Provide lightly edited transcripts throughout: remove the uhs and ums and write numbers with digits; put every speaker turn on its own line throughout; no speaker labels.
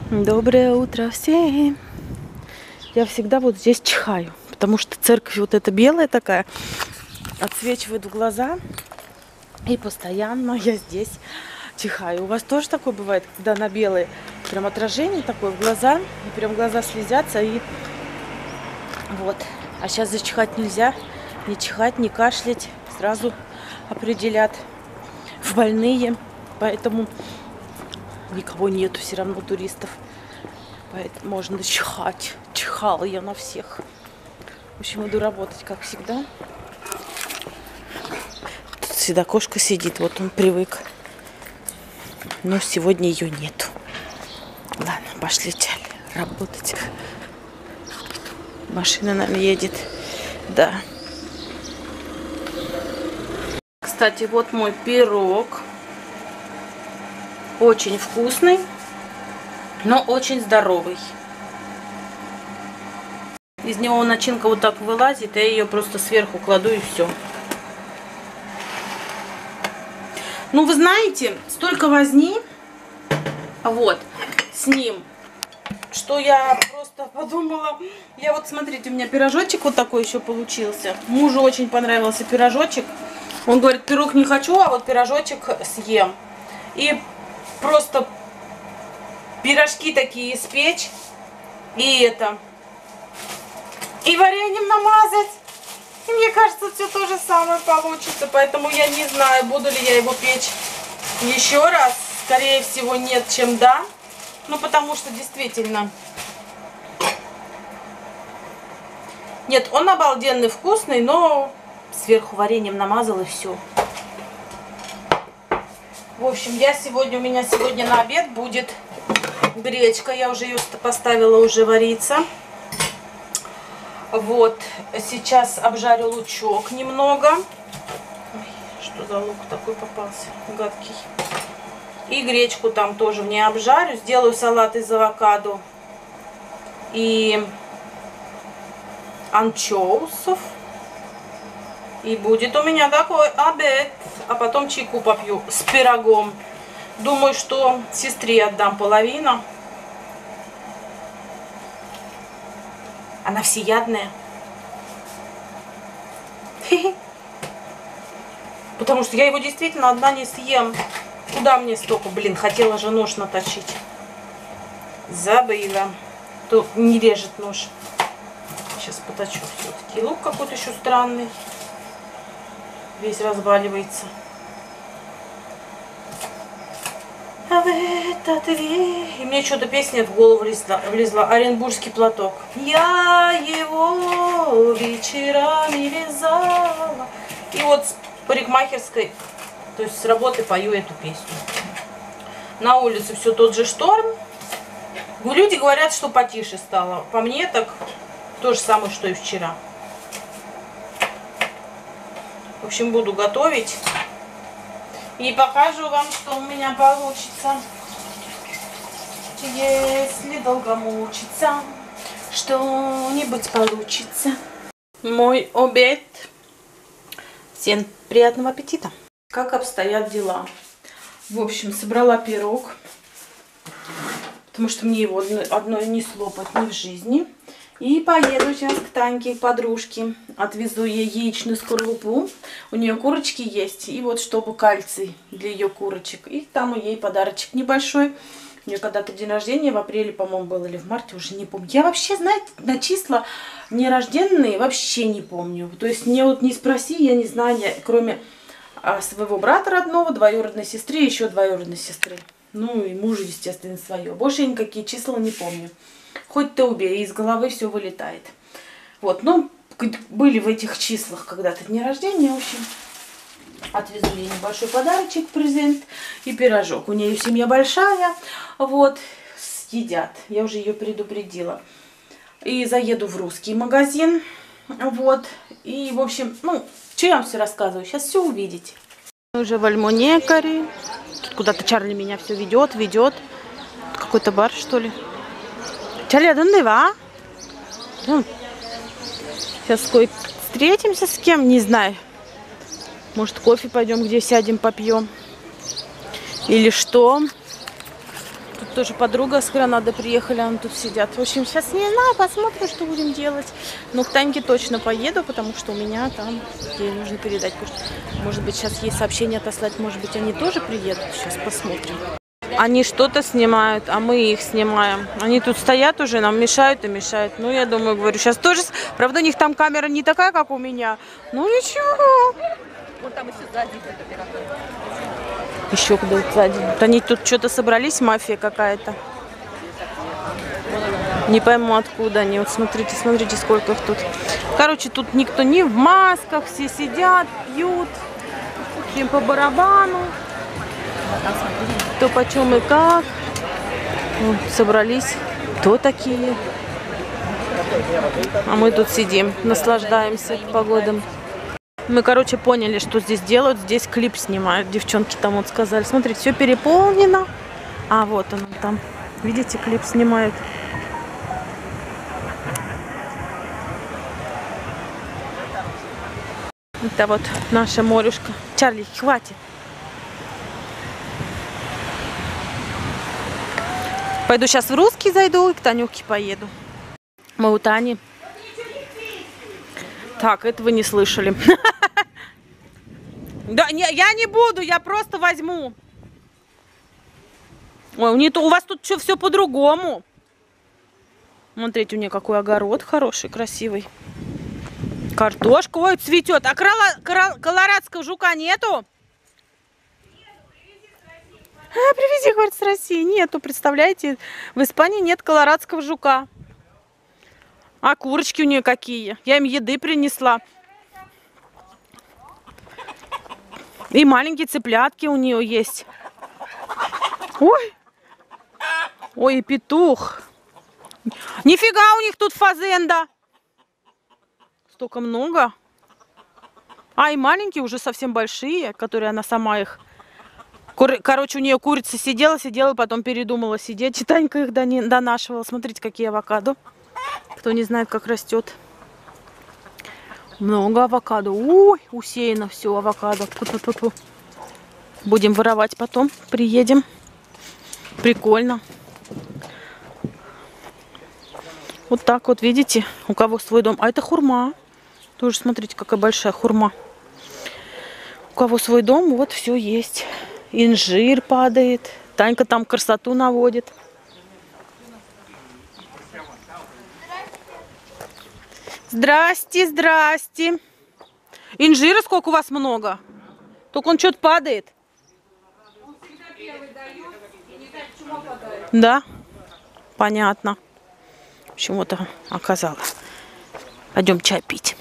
Доброе утро всем! Я всегда вот здесь чихаю, потому что церковь вот эта белая такая, отсвечивает в глаза, и постоянно я здесь чихаю. У вас тоже такое бывает, когда на белое прям отражение такое в глаза, и прям глаза слезятся, и вот. А сейчас зачихать нельзя, не чихать, не кашлять, сразу определят в больные, поэтому никого нету все равно туристов. Поэтому можно чихать. Чихала я на всех. В общем, иду работать, как всегда. Тут всегда кошка сидит, вот он привык. Но сегодня ее нету. Ладно, пошли работать. Машина нам едет. Да. Кстати, вот мой пирог. Очень вкусный, но очень здоровый. Из него начинка вот так вылазит, я ее просто сверху кладу и все. Ну, вы знаете, столько возни вот с ним, что я просто подумала. Я вот, смотрите, у меня пирожочек вот такой еще получился. Мужу очень понравился пирожочек. Он говорит, пирог не хочу, а вот пирожочек съем. И просто пирожки такие испечь. И вареньем намазать. И мне кажется, все то же самое получится. Поэтому я не знаю, буду ли я его печь еще раз. Скорее всего, нет, чем да. Ну, потому что действительно... Нет, он обалденный, вкусный, но сверху вареньем намазал и все. В общем, у меня сегодня на обед будет гречка. Я уже ее поставила уже вариться. Вот, сейчас обжарю лучок немного. Ой, что за лук такой попался, гадкий. И гречку там тоже в ней обжарю. Сделаю салат из авокадо и анчоусов. И будет у меня такой обед. А потом чайку попью с пирогом. Думаю, что сестре отдам половину. Она всеядная. Потому что я его действительно одна не съем. Куда мне столько? Блин, хотела же нож наточить. Забыла. То не режет нож. Сейчас поточу все-таки. Лук какой-то еще странный. Весь разваливается. А в этот век... И мне что-то песня в голову влезла. Оренбургский платок. Я его вечерами вязала. И вот с парикмахерской, то есть с работы пою эту песню. На улице все тот же шторм. Люди говорят, что потише стало. По мне так то же самое, что и вчера. В общем, буду готовить. И покажу вам, что у меня получится. Если долго мучиться, что-нибудь получится. Мой обед. Всем приятного аппетита. Как обстоят дела? В общем, собрала пирог. Потому что мне его одной не слопать ни в жизни. И поеду сейчас к Таньке, к подружке. Отвезу ей яичную скорлупу. У нее курочки есть. И вот чтобы кальций для ее курочек. И там ей подарочек небольшой. У нее когда-то день рождения в апреле, по-моему, был, или в марте, уже не помню. Я вообще, знаете, на числа нерожденные вообще не помню. То есть мне вот не спроси, я не знаю, кроме своего брата родного, двоюродной сестры, еще двоюродной сестры. Ну и мужа, естественно, свое. Больше я никакие числа не помню. Хоть ты убей, из головы все вылетает. Вот, ну, были в этих числах когда-то дни рождения, в общем. Отвезу ей небольшой подарочек, презент и пирожок. У нее семья большая, вот, съедят. Я уже ее предупредила. И заеду в русский магазин, вот. И, в общем, ну, что я вам все рассказываю, сейчас все увидите. Уже в Альмонекаре. Тут куда-то Чарли меня все ведет. Какой-то бар, что ли. Чарли, а? Сейчас встретимся с кем, не знаю. Может, кофе пойдем, где сядем, попьем. Или что. Тут тоже подруга с Гранады приехали, они тут сидят. В общем, сейчас не знаю, посмотрим, что будем делать. Но к Таньке точно поеду, потому что у меня там ей нужно передать. Может быть, сейчас ей сообщение отослать, может быть, они тоже приедут. Сейчас посмотрим. Они что-то снимают, а мы их снимаем. Они тут стоят уже, нам мешают и мешают. Ну, я думаю, говорю, сейчас тоже... Правда, у них там камера не такая, как у меня. Ну, ничего.
Вот там еще сзади.
Еще куда-то сзади. Вот они тут что-то собрались, мафия какая-то. Не пойму, откуда они. Вот смотрите, смотрите, сколько их тут. Короче, тут никто не в масках, все сидят, пьют. Всем по барабану. Кто почем и как. Вот, собрались. Кто такие? А мы тут сидим, наслаждаемся погодой. Мы, короче, поняли, что здесь делают. Здесь клип снимают. Девчонки там вот сказали. Смотрите, все переполнено. А вот он там. Видите, клип снимают. Это вот наша морюшка. Чарли, хватит. Пойду сейчас в русский зайду и к Танюхе поеду. Мы у Тани. Так, это вы не слышали. Да, не, я не буду, я просто возьму. Ой, у вас тут все по-другому. Смотрите, у нее какой огород хороший, красивый. Картошка, ой, цветет. А колорадского жука нету? Привези, говорит, с России. Нету, представляете? В Испании нет колорадского жука. А курочки у нее какие? Я им еды принесла. И маленькие цыплятки у нее есть. Ой. Ой, и петух. Нифига у них тут фазенда. Столько много. А, и маленькие уже совсем большие, которые она сама их... Короче, у нее курица сидела, потом передумала сидеть. И Танька их донашивала. Смотрите, какие авокадо. Кто не знает, как растет. Много авокадо. Ой, усеяно все авокадо. Ту-ту-ту-ту. Будем воровать потом. Приедем. Прикольно. Вот так вот, видите, у кого свой дом. А это хурма. Тоже смотрите, какая большая хурма. У кого свой дом, вот все есть. Инжир падает. Танька там красоту наводит. Здрасте, здрасте. Инжира сколько у вас много? Только он что-то падает. Он всегда первый дает, и не знаю, почему падает. Да? Понятно. Почему-то оказалось. Пойдем чай пить.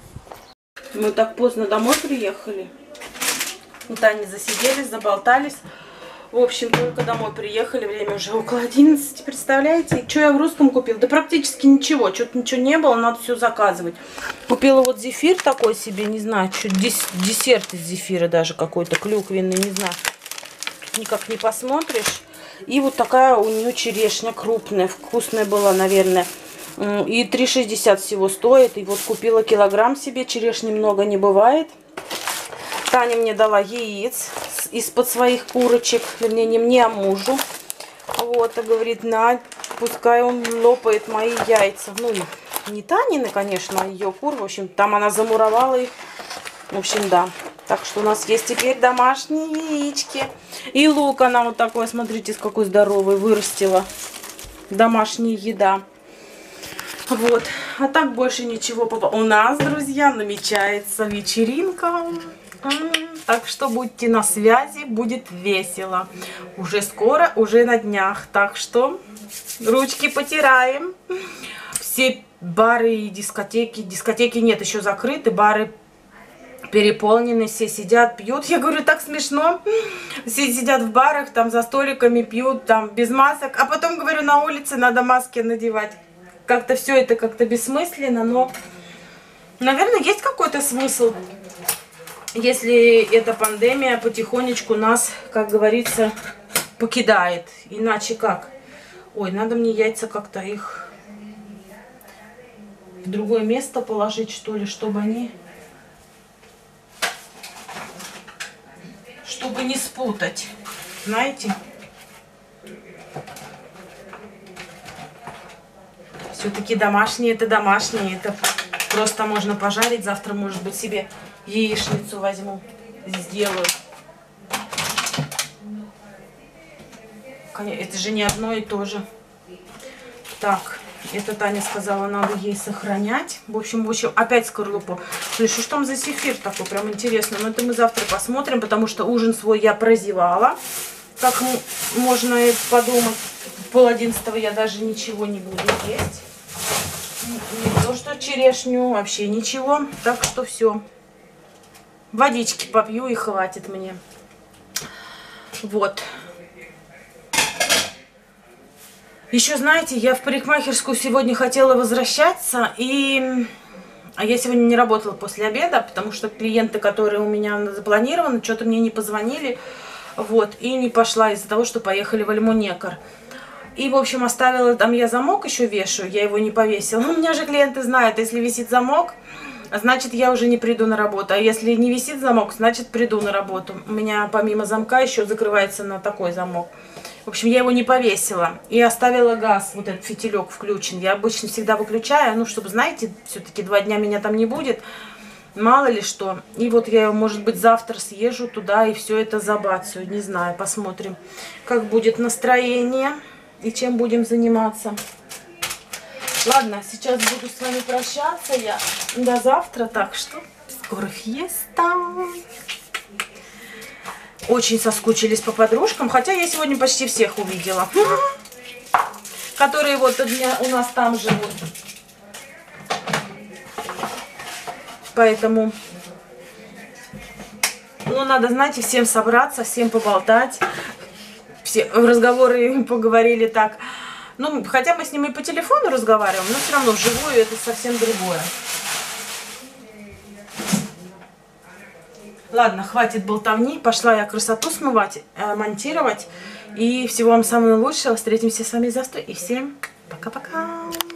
Мы так поздно домой приехали. Вот они засиделись, заболтались. В общем, только домой приехали, время уже около 11, представляете? Что я в русском купила? Да практически ничего, что-то ничего не было, надо все заказывать. Купила вот зефир такой себе, не знаю, что десерт из зефира даже какой-то, клюквенный, не знаю. Никак не посмотришь. И вот такая у нее черешня крупная, вкусная была, наверное. И 3,60 всего стоит. И вот купила килограмм себе, черешни много не бывает. Таня мне дала яиц из-под своих курочек. Вернее, не мне, а мужу. Вот, и говорит, на, пускай он лопает мои яйца. Ну, не Танины, конечно, а ее кур. В общем, там она замуровала их. В общем, да. Так что у нас есть теперь домашние яички. И лук она вот такой, смотрите, с какой здоровой вырастила. Домашняя еда. Вот. А так больше ничего. У нас, друзья, намечается вечеринка. Так что будьте на связи, будет весело. Уже скоро, уже на днях. Так что ручки потираем. Все бары и дискотеки нет, еще закрыты, бары переполнены, все сидят, пьют. Я говорю, так смешно. Все сидят в барах, там за столиками пьют, там без масок. А потом, говорю, на улице надо маски надевать. Как-то все это как-то бессмысленно, но, наверное, есть какой-то смысл. Если эта пандемия потихонечку нас, как говорится, покидает. Иначе как? Ой, надо мне яйца как-то их в другое место положить, что ли, чтобы они... Чтобы не спутать. Знаете? Все-таки домашнее это домашнее. Это просто можно пожарить. Завтра, может быть, себе яичницу возьму, сделаю. Это же не одно и то же. Так, это Таня сказала, надо ей сохранять. В общем, опять скорлупу. Слушай, что там за зефир такой? Прям интересно. Но это мы завтра посмотрим, потому что ужин свой я прозевала. Как можно подумать. В 10:30 я даже ничего не буду есть. Не то, что черешню, вообще ничего. Так что все. Водички попью и хватит мне. Вот. Еще, знаете, я в парикмахерскую сегодня хотела возвращаться, а я сегодня не работала после обеда, потому что клиенты, которые у меня запланированы, что-то мне не позвонили, вот, и не пошла из-за того, что поехали в Альмунекар. И, в общем, оставила там я замок еще вешаю, я его не повесила. У меня же клиенты знают, если висит замок, значит, я уже не приду на работу. А если не висит замок, значит, приду на работу. У меня помимо замка еще закрывается на такой замок. В общем, я его не повесила. И оставила газ, вот этот фитилек включен. Я обычно всегда выключаю, ну, чтобы, знаете, все-таки 2 дня меня там не будет. Мало ли что. И вот я, может быть, завтра съезжу туда и все это забацаю. Не знаю, посмотрим, как будет настроение и чем будем заниматься. Ладно, сейчас буду с вами прощаться я до завтра. Так что скоро фиеста. Очень соскучились по подружкам, хотя я сегодня почти всех увидела, которые вот у нас там живут. Поэтому, ну, надо, знаете, всем собраться, всем поболтать. Все в разговоры поговорили так. Ну, хотя мы с ними по телефону разговариваем, но все равно вживую это совсем другое. Ладно, хватит болтовни. Пошла я красоту смывать, монтировать. И всего вам самого лучшего. Встретимся с вами завтра. И всем пока-пока.